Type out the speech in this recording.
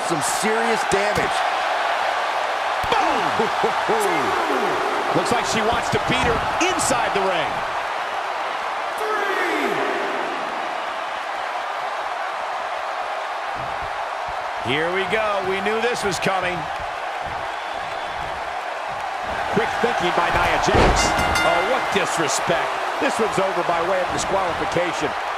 some serious damage. Boom! Looks like she wants to beat her inside the ring. 3. Here we go. We knew this was coming. Quick thinking by Nia Jax. Oh, what disrespect. This one's over by way of disqualification.